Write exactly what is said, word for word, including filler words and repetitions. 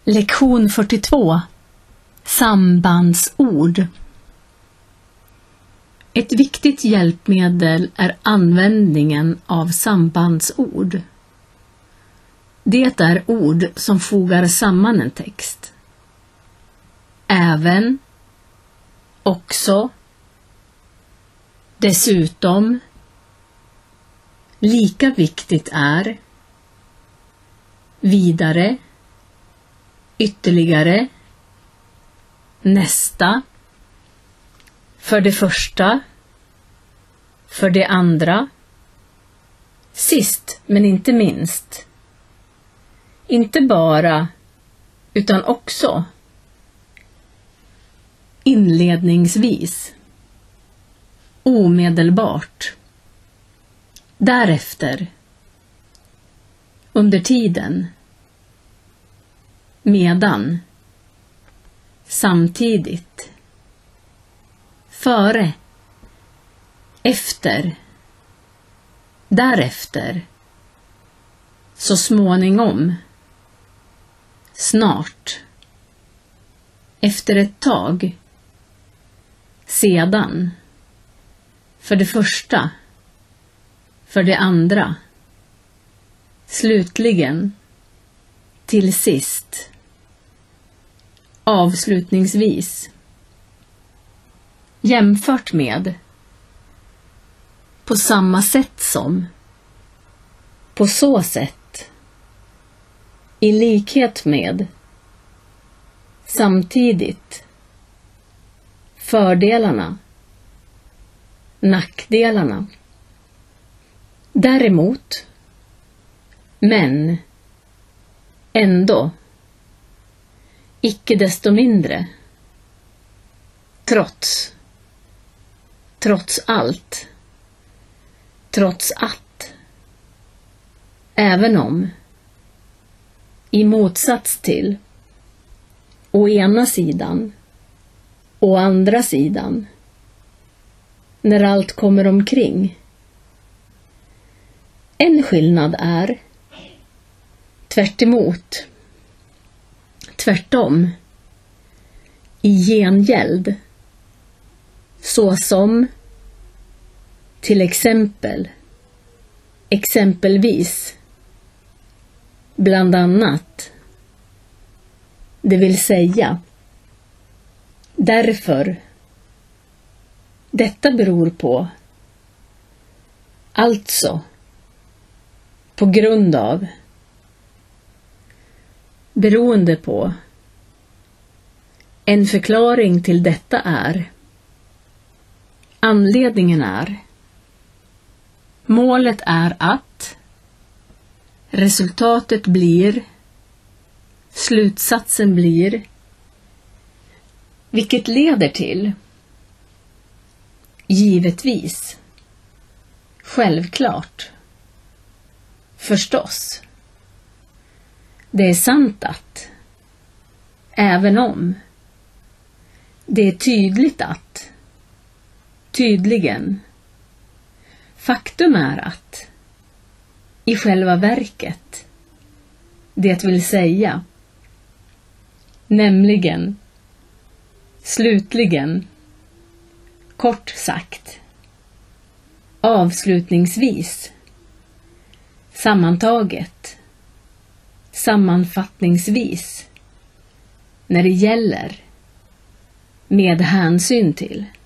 Lektion fyrtiotvå. Sambandsord. Ett viktigt hjälpmedel är användningen av sambandsord. Det är ord som fogar samman en text. Även, också, dessutom, lika viktigt är, vidare, ytterligare, nästa, för det första, för det andra, sist men inte minst, inte bara utan också, inledningsvis, omedelbart, därefter, under tiden, medan, samtidigt, före, efter, därefter, så småningom, snart, efter ett tag, sedan, för det första, för det andra, slutligen, till sist, avslutningsvis, jämfört med, på samma sätt som, på så sätt, i likhet med, samtidigt, fördelarna, nackdelarna, däremot, men, ändå, icke desto mindre, trots, trots allt, trots att, även om, i motsats till, å ena sidan, å andra sidan, när allt kommer omkring. En skillnad är, tvärt emot, tvärtom, i gengäld, såsom, till exempel, exempelvis, bland annat, det vill säga, därför, detta beror på, alltså, på grund av, beroende på. En förklaring till detta är, anledningen är, målet är att, resultatet blir, slutsatsen blir, vilket leder till, givetvis, självklart, förstås. Det är sant att, även om, det är tydligt att, tydligen, faktum är att, i själva verket, det vill säga, nämligen, slutligen, kort sagt, avslutningsvis, sammantaget, sammanfattningsvis, när det gäller, med hänsyn till.